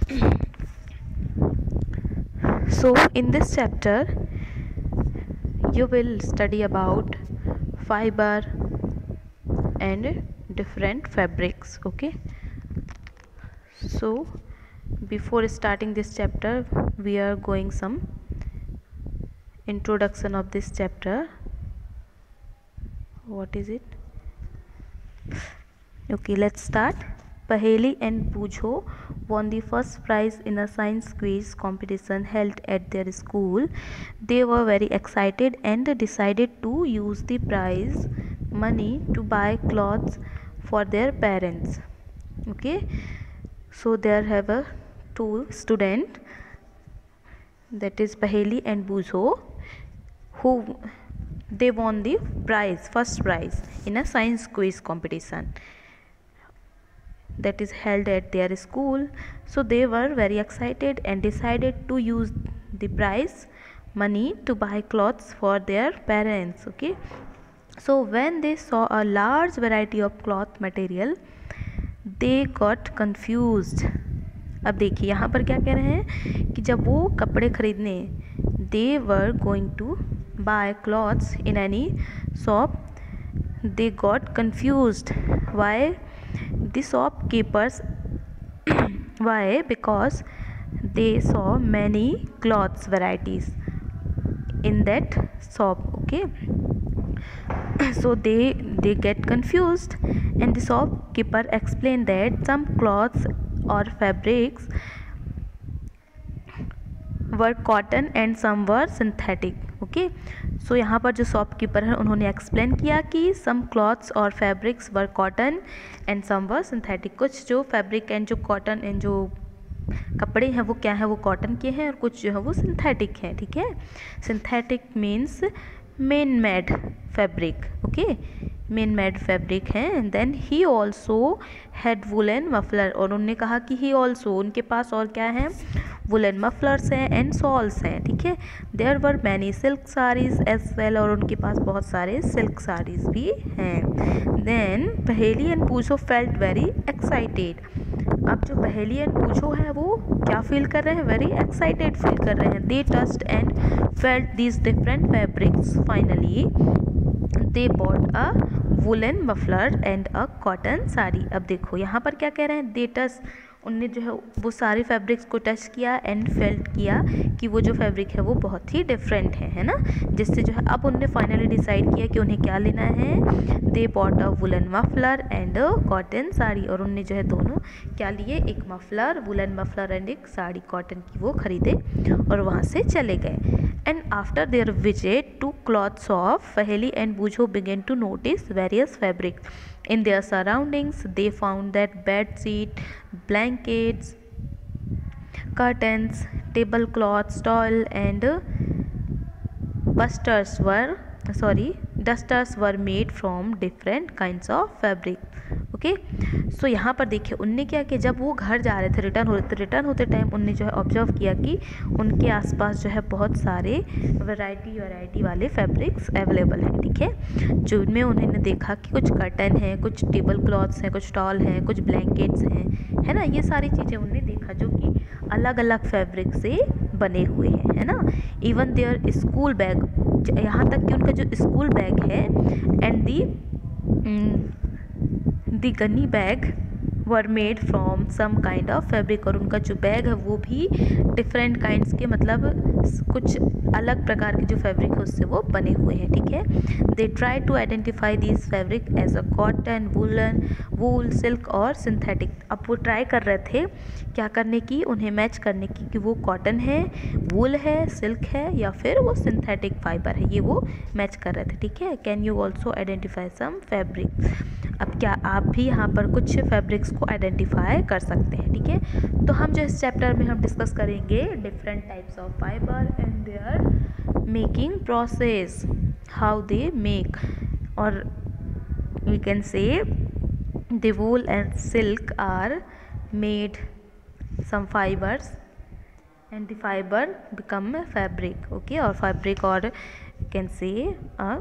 So in this chapter you will study about fiber and different fabrics. Okay, so before starting this chapter we are going some introduction of this chapter. What is it? Okay, let's start. Paheli and Bujho won the first prize in a science quiz competition held at their school. They were very excited and decided to use the prize money to buy clothes for their parents. Okay, so there have a two student, that is Paheli and Bujho, who they won the prize, first prize in a science quiz competition that is held at their school. So they were very excited and decided to use the prize money to buy clothes for their parents. Okay, so when they saw a large variety of cloth material they got confused. अब देखिए यहाँ पर क्या कह रहे हैं कि जब वो कपड़े खरीदने they were going to buy clothes in any shop, they got confused. Why? The shopkeepers why? Because they saw many clothes varieties in that shop. Okay, so they get confused, and the shopkeeper explained that some cloths or fabrics were cotton and some were synthetic. Okay, so यहाँ पर जो shopkeeper है उन्होंने explain किया कि some clothes और fabrics were cotton and some were synthetic. कुछ जो फैब्रिक एंड जो कॉटन एंड जो कपड़े हैं वो क्या है, वो कॉटन के हैं, और कुछ जो है वो सिंथेटिक हैं. ठीक है, synthetic means man made fabric. Okay, man made fabric हैं. And then he also had woollen muffler, और उन्होंने कहा कि ही ऑल्सो, उनके पास और क्या है, वुलन मफलर्स हैं एंड सॉल्स हैं. ठीक है, there were many silk saris as well, और उनके पास बहुत सारे सिल्क साड़ीज भी हैं. देन पहेली एंड पूछो फेल्ट वेरी एक्साइटेड. अब जो पहेली एंड पूछो है वो क्या फील कर रहे हैं, वेरी एक्साइटेड फील कर रहे हैं. They touched and felt these different fabrics. Finally they bought a woollen muffler and a cotton sari. अब देखो यहाँ पर क्या कह रहे हैं, दे टच, उनने जो है वो सारे फैब्रिक्स को टच किया एंड फेल्ट किया कि वो जो फैब्रिक है वो बहुत ही डिफरेंट है ना, जिससे जो है अब उनने फाइनली डिसाइड किया कि उन्हें क्या लेना है. They bought a woollen muffler and a cotton sari, और उनने जो है दोनों क्या लिए, एक मफलर, वुलन मफलर एंड एक साड़ी कॉटन की वो खरीदे और वहाँ से चले गए. And after their visit to cloth shop Paheli and Boojho began to notice various fabrics in their surroundings. They found that bed sheet, blankets, curtains, tablecloths, towel and dusters were made from different kinds of fabric. Okay, so यहाँ पर देखिए उनने क्या किया, जब वो घर जा रहे थे, रिटर्न होते टाइम उनने जो है ऑब्जर्व किया कि उनके आसपास जो है बहुत सारे वैरायटी वाले फैब्रिक्स अवेलेबल हैं. ठीक है, जो उनमें उन्होंने देखा कि कुछ कर्टन है, कुछ टेबल क्लॉथ्स हैं, कुछ टॉल हैं, कुछ ब्लैंकेट्स हैं, है ना, ये सारी चीज़ें उन्होंने देखा जो कि अलग अलग फैब्रिक से बने हुए हैं, है ना. इवन देयर स्कूल बैग, यहाँ तक कि उनका जो स्कूल बैग है and the gunny bag were made from some kind of fabric, और उनका जो बैग है वो भी डिफरेंट काइंड्स के, मतलब कुछ अलग प्रकार के जो फैब्रिक है उससे वो बने हुए हैं. ठीक है, they try to identify this fabric as a cotton, woollen, wool, silk और सिंथेटिक. अब वो ट्राई कर रहे थे क्या करने की, उन्हें मैच करने की कि वो कॉटन है, वूल है, सिल्क है या फिर वो सिंथेटिक फाइबर है, ये वो मैच कर रहे थे. ठीक है, can you also identify some fabric. अब क्या आप भी यहाँ पर कुछ फैब्रिक्स को आइडेंटिफाई कर सकते हैं. ठीक है, तो हम जो इस चैप्टर में हम डिस्कस करेंगे different types of fibre and their making process, how they make, और we can say the wool and silk are made some fibers and the fiber become a fabric. Okay, और fabric और can say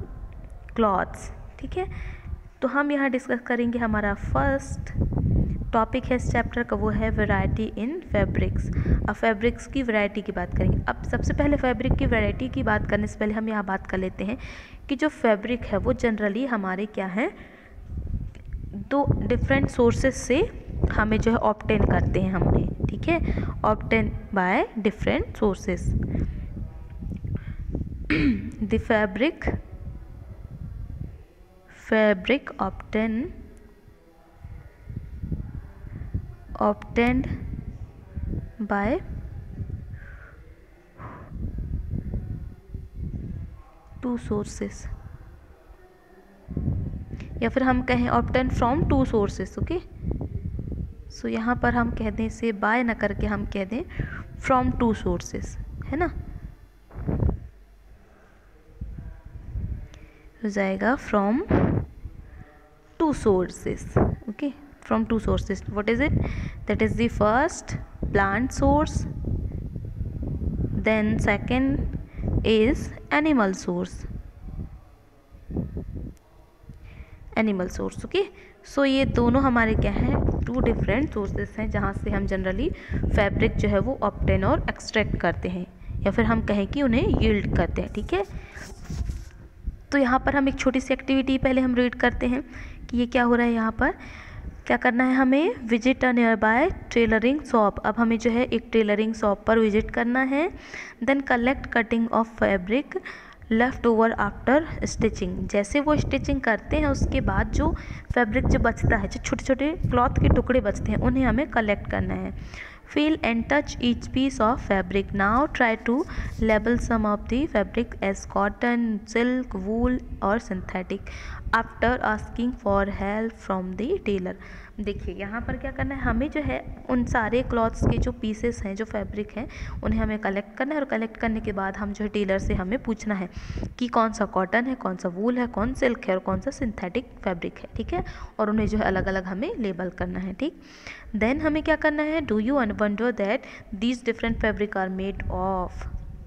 cloths. ठीक है, तो हम यहाँ discuss करेंगे हमारा फर्स्ट टॉपिक है इस चैप्टर का वो है वैरायटी इन फैब्रिक्स। अब फैब्रिक्स की वैरायटी की बात करेंगे। अब सबसे पहले फैब्रिक की वैरायटी की बात करने से पहले हम यहाँ बात कर लेते हैं कि जो फैब्रिक है वो जनरली हमारे क्या है, दो डिफरेंट सोर्सेस से हमें जो है ऑब्टेन करते हैं हमने, ठीक है, obtain by different sources. The fabric obtained by two sources, या फिर हम कहें obtained from two sources, okay. So यहाँ पर हम कह दें इसे बाय ना करके हम कह दें from two sources, है ना, हो जाएगा from two sources, okay, from two sources. What is it? That is the first plant source, then second is animal source, okay. सो ये दोनों हमारे क्या हैं, टू डिफरेंट सोर्सेस हैं जहाँ से हम जनरली फैब्रिक जो है वो ऑब्टेन और एक्सट्रैक्ट करते हैं, या फिर हम कहें कि उन्हें यील्ड करते हैं, ठीक है। तो यहाँ पर हम एक छोटी सी एक्टिविटी पहले हम रीड करते हैं कि ये क्या हो रहा है। यहाँ पर क्या करना है, हमें visit a nearby tailoring shop. अब हमें जो है एक टेलरिंग शॉप पर विजिट करना है। Then collect cutting of fabric left over after stitching. जैसे वो स्टिचिंग करते हैं उसके बाद जो फैब्रिक जो बचता है, जो छोटे छोटे क्लॉथ के टुकड़े बचते हैं, उन्हें हमें कलेक्ट करना है। Feel and touch each piece of fabric. Now try to label some of the fabric as cotton, silk, wool or synthetic after asking for help from the tailor. देखिए यहाँ पर क्या करना है, हमें जो है उन सारे क्लॉथ्स के जो पीसेस हैं, जो फैब्रिक हैं, उन्हें हमें कलेक्ट करना है। और कलेक्ट करने के बाद हम जो है टेलर से हमें पूछना है कि कौन सा कॉटन है, कौन सा वूल है, कौन सिल्क है और कौन सा सिंथेटिक फैब्रिक है, ठीक है। और उन्हें जो है अलग अलग हमें लेबल करना है, ठीक। देन हमें क्या करना है, do you wonder that these different fabric are made of,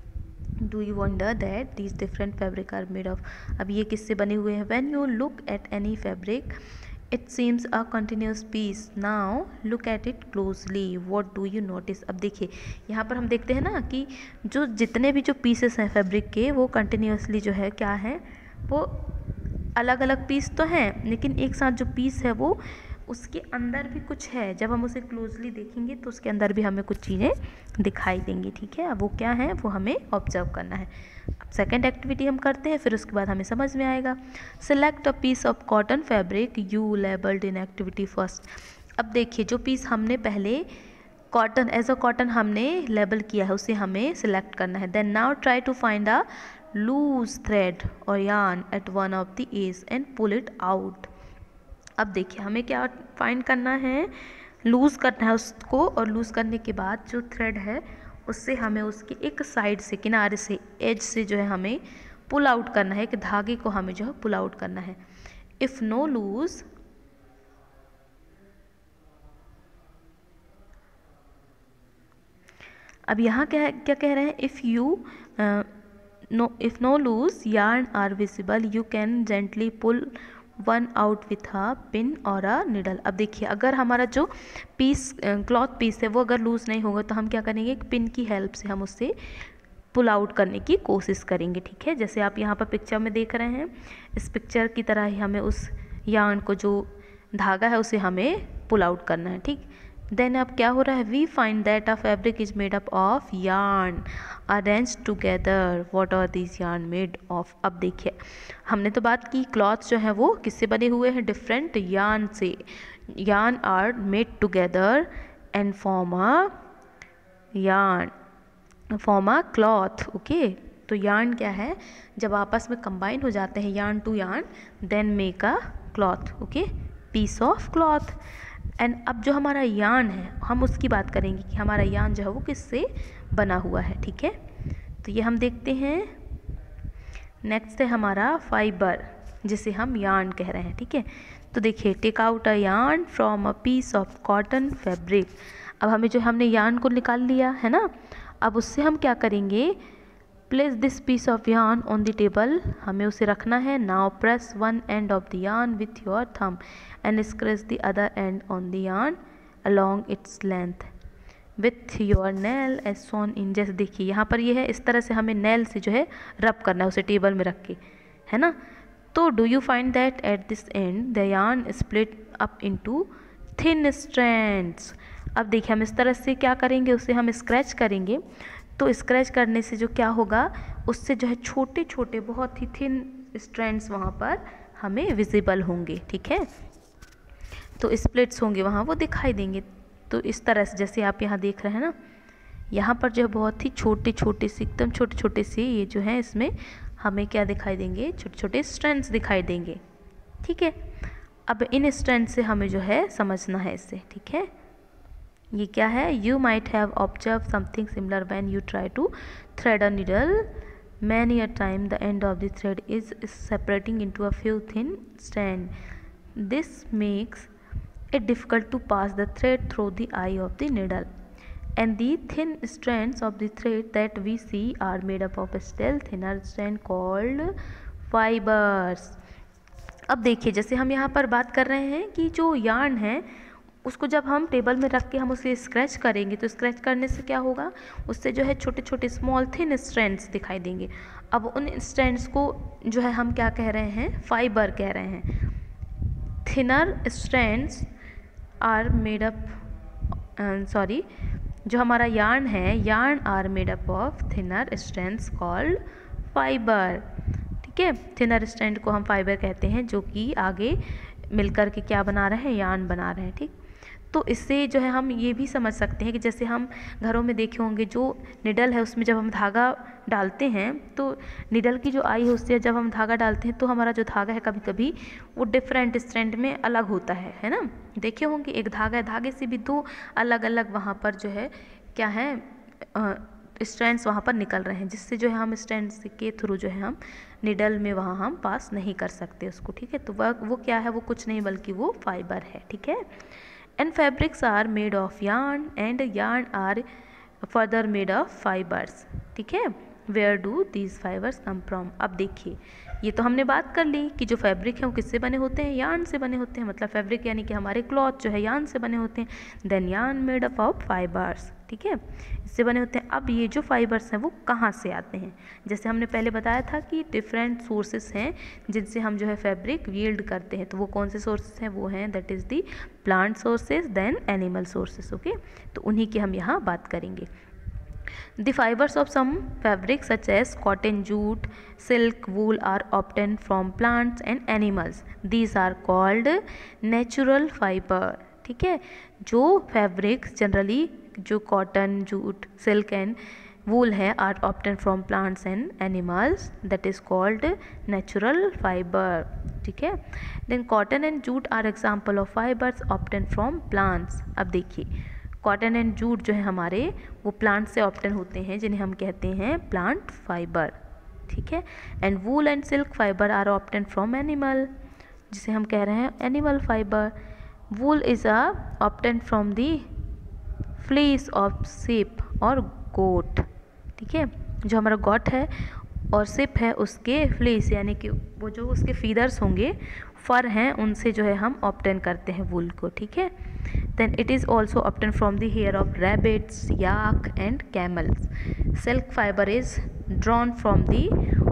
do you wonder that these different fabric are made of. अब ये किससे बने हुए हैं, when you look at any fabric it seems a continuous piece, now look at it closely, what do you notice. अब देखिए यहाँ पर हम देखते हैं ना कि जो जितने भी जो पीसेस हैं फैब्रिक के, वो कंटिन्यूसली जो है क्या है, वो अलग अलग पीस तो हैं, लेकिन एक साथ जो पीस है वो उसके अंदर भी कुछ है। जब हम उसे क्लोजली देखेंगे तो उसके अंदर भी हमें कुछ चीज़ें दिखाई देंगी, ठीक है। अब वो क्या है वो हमें ऑब्जर्व करना है। अब सेकेंड एक्टिविटी हम करते हैं, फिर उसके बाद हमें समझ में आएगा। Select a piece of cotton fabric you labelled in activity first. अब देखिए जो पीस हमने पहले कॉटन एज अ कॉटन हमने लेबल किया है, उसे हमें सिलेक्ट करना है। Then now try to find a loose thread और yarn at one of the edge and pull it out. अब देखिए हमें क्या फाइंड करना है, लूज़ करना है उसको, और लूज़ करने के बाद जो थ्रेड है उससे हमें उसकी एक साइड से, किनारे से, एज से जो है हमें पुल आउट करना है, कि धागे को हमें जो है पुल आउट करना है। इफ़ नो लूज, अब यहाँ क्या कह रहे हैं, if no loose yarn are visible you can gently pull one out with a pin और अ निडल। अब देखिए अगर हमारा जो पीस क्लॉथ पीस है वो अगर लूज़ नहीं होगा तो हम क्या करेंगे, एक पिन की हेल्प से हम उससे पुल आउट करने की कोशिश करेंगे, ठीक है। जैसे आप यहाँ पर पिक्चर में देख रहे हैं, इस पिक्चर की तरह ही हमें उस यार्न को, जो धागा है, उसे हमें पुल आउट करना है, ठीक। देन अब क्या हो रहा है, we find that a fabric is made up of yarn arrange together, what are this yarn made of. अब देखिए हमने तो बात की क्लॉथ जो है वो किससे बने हुए हैं, डिफरेंट यार्न से। Yarn are made together and form a cloth, okay. तो यार्न क्या है, जब आपस में कंबाइन हो जाते हैं yarn to yarn, then make a cloth, okay, piece of cloth. And अब जो हमारा यार्न है हम उसकी बात करेंगे कि हमारा यार्न जो है वो किससे बना हुआ है, ठीक है। तो ये हम देखते हैं। नेक्स्ट है हमारा फाइबर, जिसे हम यार्न कह रहे हैं, ठीक है। तो देखिए take out a yarn from a piece of cotton fabric. अब हमें जो हमने यार्न को निकाल लिया है ना, अब उससे हम क्या करेंगे, place this piece of yarn on the table, हमें उसे रखना है। Now press one end of the yarn with your thumb and scratch the other end on the yarn along its length with your nail as shown in। जैसे देखिए यहाँ पर ये है, इस तरह से हमें नेल से जो है रब करना है उसे टेबल में रख के, है ना। तो do you find that at this end the yarn split up into thin strands. अब देखिए हम इस तरह से क्या करेंगे, उसे हम स्क्रैच करेंगे। तो स्क्रैच करने से जो क्या होगा, उससे जो है छोटे छोटे बहुत ही थिन स्ट्रैंड्स वहाँ पर हमें विजिबल होंगे, ठीक है। तो स्प्लिट्स होंगे वहाँ, वो दिखाई देंगे। तो इस तरह से जैसे आप यहाँ देख रहे हैं ना, यहाँ पर जो है बहुत ही छोटे छोटे से, एकदम छोटे छोटे से ये जो है, इसमें हमें क्या दिखाई देंगे, छोटे छोटे स्ट्रैंड्स दिखाई देंगे, ठीक है। अब इन स्ट्रैंड से हमें जो है समझना है इससे, ठीक है। ये क्या है, you might have observe something similar when you try to thread a needle many a time the end of the thread is separating into a few thin strands. This makes it difficult to pass the thread through the eye of the needle, and the thin strands of the thread that we see are made up of still thinner strands called fibers. अब देखिए जैसे हम यहाँ पर बात कर रहे हैं कि जो yarn है उसको जब हम टेबल में रख के हम उसे स्क्रैच करेंगे, तो स्क्रैच करने से क्या होगा, उससे जो है छोटे छोटे स्मॉल थिन स्ट्रैंड्स दिखाई देंगे। अब उन स्ट्रैंड्स को जो है हम क्या कह रहे हैं, फाइबर कह रहे हैं। Thinner strands are made up, sorry, जो हमारा yarn है, yarn are made up of thinner strands called fibre, ठीक है। थिनर स्ट्रैंड को हम फाइबर कहते हैं, जो कि आगे मिलकर के क्या बना रहे हैं, yarn बना रहे हैं, ठीक। तो इससे जो है हम ये भी समझ सकते हैं कि जैसे हम घरों में देखे होंगे, जो निडल है उसमें जब हम धागा डालते हैं, तो निडल की जो आई है उससे जब हम धागा डालते हैं तो हमारा जो धागा है कभी कभी वो डिफरेंट स्ट्रैंड में अलग होता है ना। देखे होंगे एक धागा है, धागे से भी दो अलग अलग वहाँ पर जो है क्या है, स्ट्रैंड्स वहाँ पर निकल रहे हैं, जिससे जो है हम स्ट्रैंड्स के थ्रू जो है हम निडल में वहाँ हम पास नहीं कर सकते उसको, ठीक है। तो वो क्या है, वो कुछ नहीं बल्कि वो फाइबर है, ठीक है। And fabrics are made of yarn and yarn are further made of fibres, ठीक है। Where do these fibres come from. अब देखिए ये तो हमने बात कर ली कि जो फैब्रिक है वो किससे बने होते हैं, yarn से बने होते हैं, मतलब फैब्रिक यानी कि हमारे क्लॉथ जो है yarn से बने होते हैं। Then yarn made up of fibres, ठीक है, इससे बने होते हैं। अब ये जो फाइबर्स हैं वो कहाँ से आते हैं, जैसे हमने पहले बताया था कि डिफरेंट सोर्सेस हैं जिनसे हम जो है फैब्रिक यील्ड करते हैं। तो वो कौन से सोर्सेस हैं, वो हैं that is the plant sources, then animal sources, okay. तो उन्हीं की हम यहाँ बात करेंगे। The fibers of some fabrics such as cotton, jute, silk, wool are obtained from plants and animals. These are called natural fiber, ठीक है। जो फैब्रिक्स जनरली जो cotton, jute, silk and wool है are obtained from plants and animals, that is called natural fiber, ठीक है। Then cotton and jute are example of fibers obtained from plants। अब देखिए cotton and jute जो है हमारे वो प्लांट से ऑप्टेन होते हैं, जिन्हें हम कहते हैं प्लांट फाइबर, ठीक है। And wool and silk fibre are obtain from animal, जिसे हम कह रहे हैं animal fibre. Wool is obtain from the fleece of sheep और गोट, ठीक है। जो हमारा गॉट है और शिप है उसके फ्लीस यानी कि वो जो उसके फीदर्स होंगे, फर हैं, उनसे जो है हम ऑप्टेन करते हैं वूल को, ठीक है। Then it is also obtain from the hair of rabbits, yak and camels. Silk fibre is drawn from the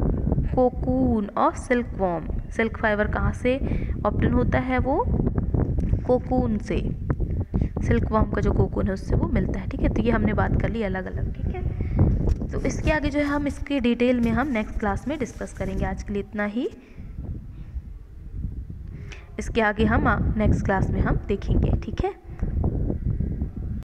cocoon of silk worm. Silk fibre कहाँ से ऑप्टेन होता है, वो कोकून से, सिल्क वॉर्म का जो कोकून है उससे वो मिलता है, ठीक है। तो ये हमने बात कर ली अलग अलग, ठीक है। तो इसके आगे जो है हम इसके डिटेल में हम नेक्स्ट क्लास में डिस्कस करेंगे। आज के लिए इतना ही, इसके आगे हम नेक्स्ट क्लास में हम देखेंगे, ठीक है।